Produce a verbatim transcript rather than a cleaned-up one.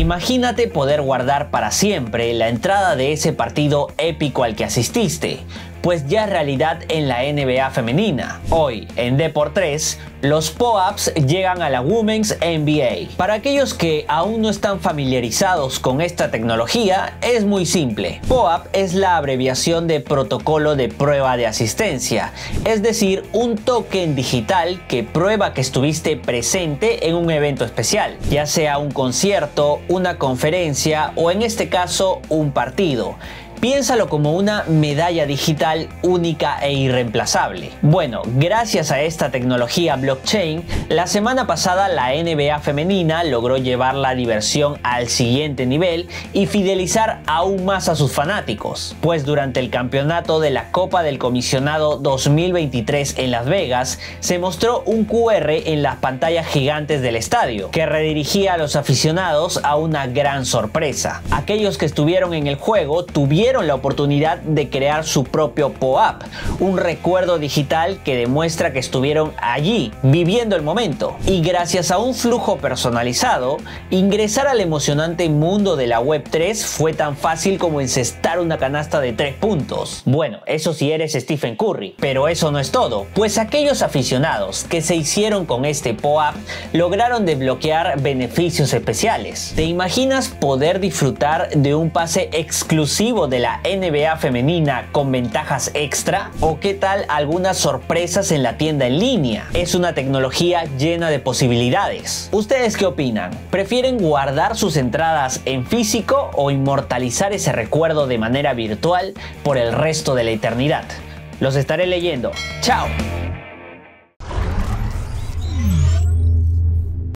Imagínate poder guardar para siempre la entrada de ese partido épico al que asististe, pues ya es realidad en la N B A femenina. Hoy, en D por tres, los P-Ups llegan a la Women's N B A. Para aquellos que aún no están familiarizados con esta tecnología, es muy simple. P-Up es la abreviación de protocolo de prueba de asistencia, es decir, un token digital que prueba que estuviste presente en un evento especial, ya sea un concierto, una conferencia o en este caso un partido. Piénsalo como una medalla digital única e irreemplazable. Bueno, gracias a esta tecnología blockchain, la semana pasada la N B A femenina logró llevar la diversión al siguiente nivel y fidelizar aún más a sus fanáticos. Pues durante el campeonato de la Copa del Comisionado dos mil veintitrés en Las Vegas, se mostró un Q R en las pantallas gigantes del estadio, que redirigía a los aficionados a una gran sorpresa. Aquellos que estuvieron en el juego tuvieron la oportunidad de crear su propio P-Up, un recuerdo digital que demuestra que estuvieron allí, viviendo el momento. Y gracias a un flujo personalizado, ingresar al emocionante mundo de la web tres fue tan fácil como encestar una canasta de tres puntos. Bueno, eso si eres Stephen Curry, pero eso no es todo, pues aquellos aficionados que se hicieron con este P-Up lograron desbloquear beneficios especiales. ¿Te imaginas poder disfrutar de un pase exclusivo de la N B A femenina con ventajas extra? ¿O qué tal algunas sorpresas en la tienda en línea? Es una tecnología llena de posibilidades. ¿Ustedes qué opinan? ¿Prefieren guardar sus entradas en físico o inmortalizar ese recuerdo de manera virtual por el resto de la eternidad? Los estaré leyendo. ¡Chao!